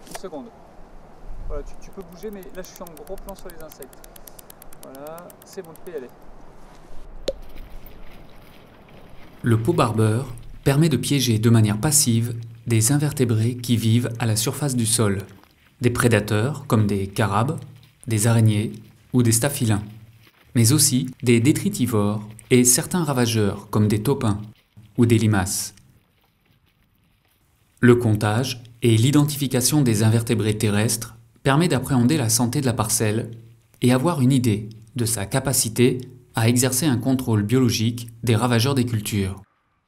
une seconde. Voilà, tu peux bouger, mais là je suis en gros plan sur les insectes. Voilà, c'est bon, tu peux y aller. Le pot barbeur permet de piéger de manière passive des invertébrés qui vivent à la surface du sol, des prédateurs comme des carabes, des araignées ou des staphylins, mais aussi des détritivores et certains ravageurs comme des taupins ou des limaces. Le comptage et l'identification des invertébrés terrestres permet d'appréhender la santé de la parcelle et avoir une idée de sa capacité à exercer un contrôle biologique des ravageurs des cultures.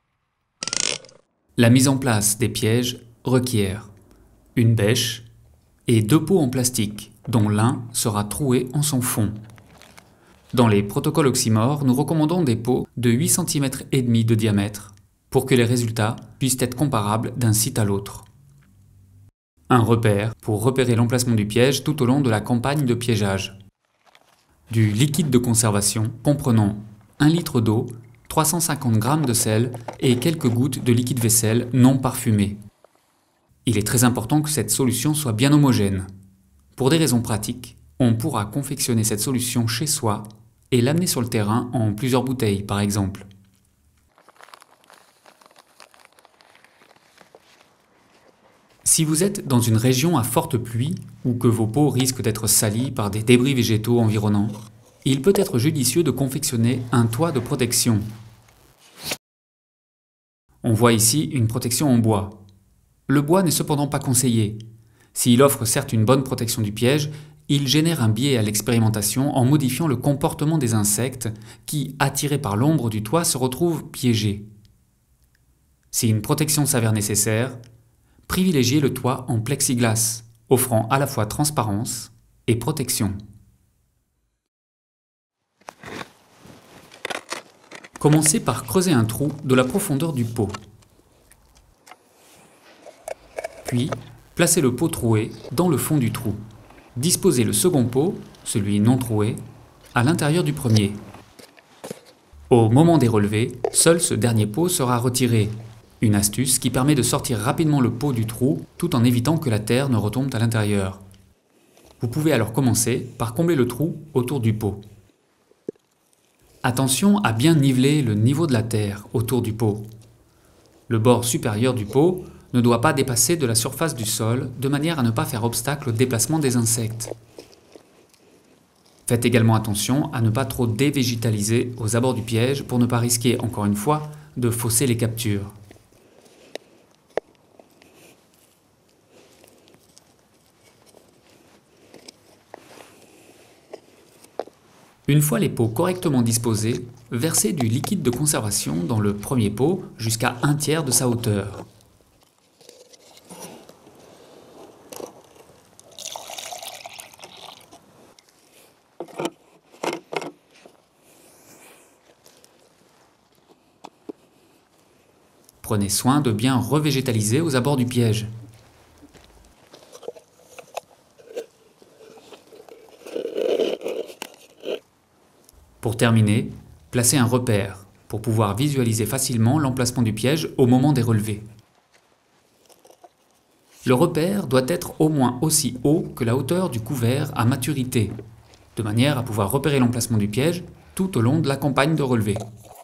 La mise en place des pièges requiert une bêche et 2 pots en plastique, dont l'un sera troué en son fond. Dans les protocoles Oxymore, nous recommandons des pots de 8 cm et demi de diamètre pour que les résultats puissent être comparables d'un site à l'autre. Un repère pour repérer l'emplacement du piège tout au long de la campagne de piégeage. Du liquide de conservation comprenant 1 litre d'eau, 350 g de sel et quelques gouttes de liquide vaisselle non parfumé. Il est très important que cette solution soit bien homogène. Pour des raisons pratiques, on pourra confectionner cette solution chez soi et l'amener sur le terrain en plusieurs bouteilles par exemple. Si vous êtes dans une région à forte pluie ou que vos pots risquent d'être salis par des débris végétaux environnants, il peut être judicieux de confectionner un toit de protection. On voit ici une protection en bois. Le bois n'est cependant pas conseillé. S'il offre certes une bonne protection du piège, il génère un biais à l'expérimentation en modifiant le comportement des insectes qui, attirés par l'ombre du toit, se retrouvent piégés. Si une protection s'avère nécessaire, privilégiez le toit en plexiglas, offrant à la fois transparence et protection. Commencez par creuser un trou de la profondeur du pot. Puis, placez le pot troué dans le fond du trou. Disposez le second pot, celui non troué, à l'intérieur du premier. Au moment des relevés, seul ce dernier pot sera retiré. Une astuce qui permet de sortir rapidement le pot du trou tout en évitant que la terre ne retombe à l'intérieur. Vous pouvez alors commencer par combler le trou autour du pot. Attention à bien niveler le niveau de la terre autour du pot. Le bord supérieur du pot ne doit pas dépasser de la surface du sol de manière à ne pas faire obstacle au déplacement des insectes. Faites également attention à ne pas trop dévégétaliser aux abords du piège pour ne pas risquer, encore une fois, de fausser les captures. Une fois les pots correctement disposés, versez du liquide de conservation dans le premier pot jusqu'à 1/3 de sa hauteur. Prenez soin de bien revégétaliser aux abords du piège. Pour terminer, placez un repère pour pouvoir visualiser facilement l'emplacement du piège au moment des relevés. Le repère doit être au moins aussi haut que la hauteur du couvert à maturité, de manière à pouvoir repérer l'emplacement du piège tout au long de la campagne de relevés.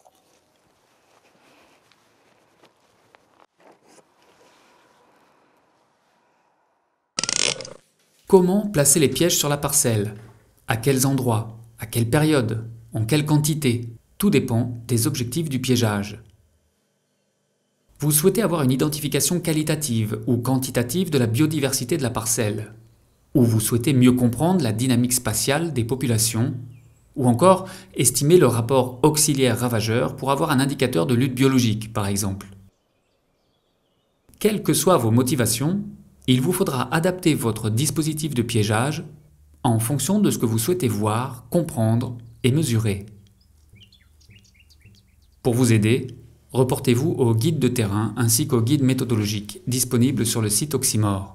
Comment placer les pièges sur la parcelle? À quels endroits? À quelle période? En quelle quantité? Tout dépend des objectifs du piégeage. Vous souhaitez avoir une identification qualitative ou quantitative de la biodiversité de la parcelle, ou vous souhaitez mieux comprendre la dynamique spatiale des populations, ou encore estimer le rapport auxiliaire-ravageur pour avoir un indicateur de lutte biologique, par exemple. Quelles que soient vos motivations, il vous faudra adapter votre dispositif de piégeage en fonction de ce que vous souhaitez voir, comprendre et mesurer. Pour vous aider, reportez-vous au guide de terrain ainsi qu'au guide méthodologique disponible sur le site Oxymore.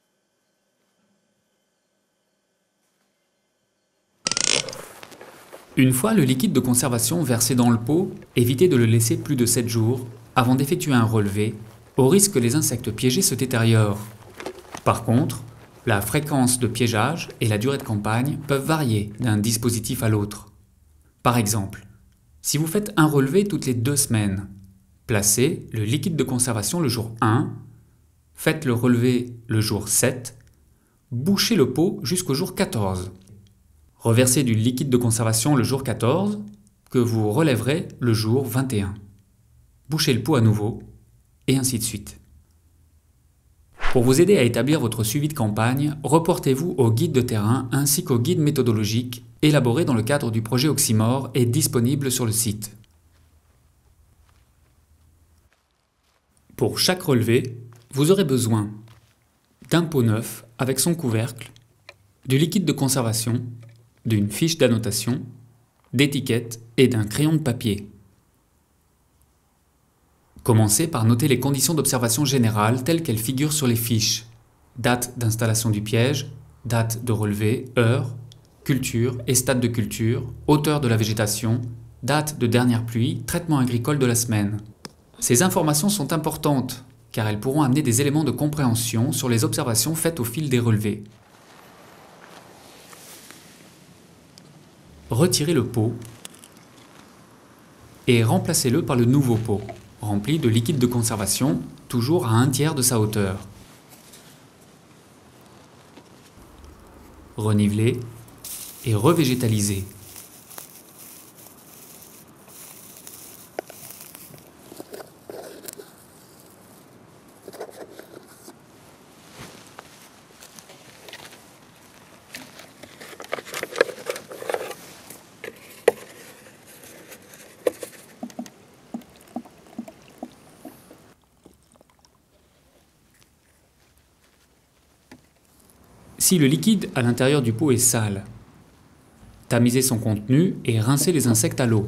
Une fois le liquide de conservation versé dans le pot, évitez de le laisser plus de 7 jours avant d'effectuer un relevé, au risque que les insectes piégés se détériorent. Par contre, la fréquence de piégeage et la durée de campagne peuvent varier d'un dispositif à l'autre. Par exemple, si vous faites un relevé toutes les 2 semaines, placez le liquide de conservation le jour 1, faites le relevé le jour 7, bouchez le pot jusqu'au jour 14. Reversez du liquide de conservation le jour 14, que vous relèverez le jour 21. Bouchez le pot à nouveau, et ainsi de suite. Pour vous aider à établir votre suivi de campagne, reportez-vous au guide de terrain ainsi qu'au guide méthodologique élaboré dans le cadre du projet Oxymore et disponible sur le site. Pour chaque relevé, vous aurez besoin d'un pot neuf avec son couvercle, du liquide de conservation, d'une fiche d'annotation, d'étiquettes et d'un crayon de papier. Commencez par noter les conditions d'observation générales telles qu'elles figurent sur les fiches. Date d'installation du piège, date de relevé, heure, culture et stade de culture, hauteur de la végétation, date de dernière pluie, traitement agricole de la semaine. Ces informations sont importantes car elles pourront amener des éléments de compréhension sur les observations faites au fil des relevés. Retirez le pot et remplacez-le par le nouveau pot, rempli de liquide de conservation, toujours à 1/3 de sa hauteur. Renivelez et revégétalisez. Si le liquide à l'intérieur du pot est sale, tamisez son contenu et rincez les insectes à l'eau.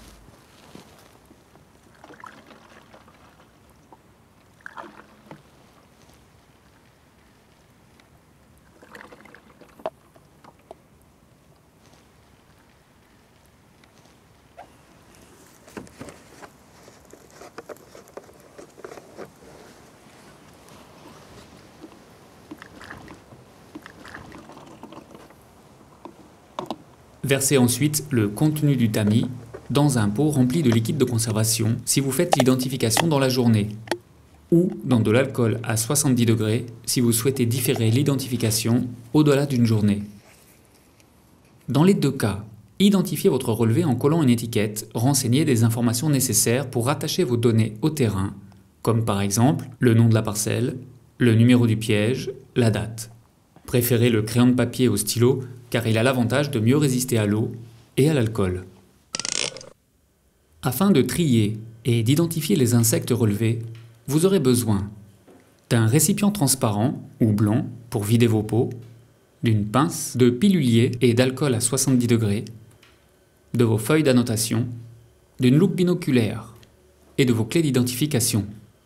Versez ensuite le contenu du tamis dans un pot rempli de liquide de conservation si vous faites l'identification dans la journée, ou dans de l'alcool à 70 degrés si vous souhaitez différer l'identification au-delà d'une journée. Dans les 2 cas, identifiez votre relevé en collant une étiquette renseignée des informations nécessaires pour rattacher vos données au terrain, comme par exemple le nom de la parcelle, le numéro du piège, la date. Préférez le crayon de papier au stylo car il a l'avantage de mieux résister à l'eau et à l'alcool. Afin de trier et d'identifier les insectes relevés, vous aurez besoin d'un récipient transparent ou blanc pour vider vos pots, d'une pince, de pilulier et d'alcool à 70 degrés, de vos feuilles d'annotation, d'une loupe binoculaire et de vos clés d'identification.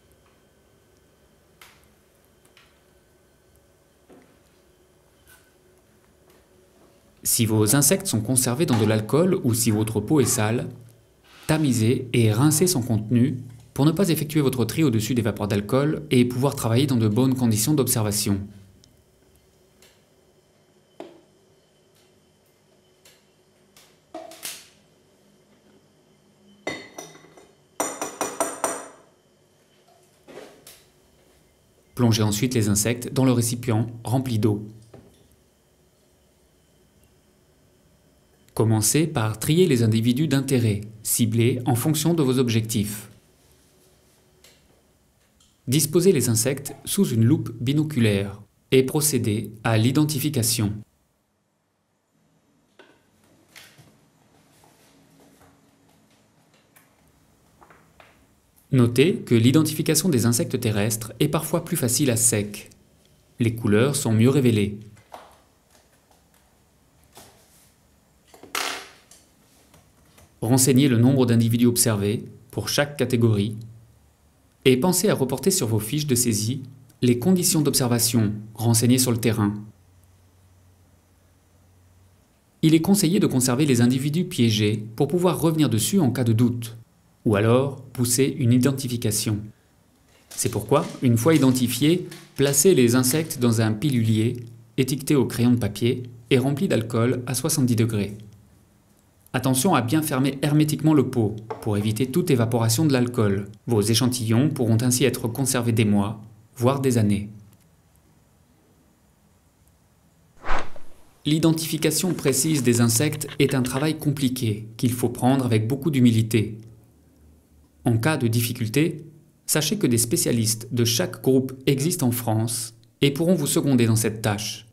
Si vos insectes sont conservés dans de l'alcool ou si votre pot est sale, tamisez et rincez son contenu pour ne pas effectuer votre tri au-dessus des vapeurs d'alcool et pouvoir travailler dans de bonnes conditions d'observation. Plongez ensuite les insectes dans le récipient rempli d'eau. Commencez par trier les individus d'intérêt, ciblés en fonction de vos objectifs. Disposez les insectes sous une loupe binoculaire et procédez à l'identification. Notez que l'identification des insectes terrestres est parfois plus facile à sec. Les couleurs sont mieux révélées. Renseignez le nombre d'individus observés pour chaque catégorie et pensez à reporter sur vos fiches de saisie les conditions d'observation renseignées sur le terrain. Il est conseillé de conserver les individus piégés pour pouvoir revenir dessus en cas de doute, ou alors pousser une identification. C'est pourquoi, une fois identifiés, placez les insectes dans un pilulier, étiqueté au crayon de papier et rempli d'alcool à 70 degrés. Attention à bien fermer hermétiquement le pot, pour éviter toute évaporation de l'alcool. Vos échantillons pourront ainsi être conservés des mois, voire des années. L'identification précise des insectes est un travail compliqué, qu'il faut prendre avec beaucoup d'humilité. En cas de difficulté, sachez que des spécialistes de chaque groupe existent en France et pourront vous seconder dans cette tâche.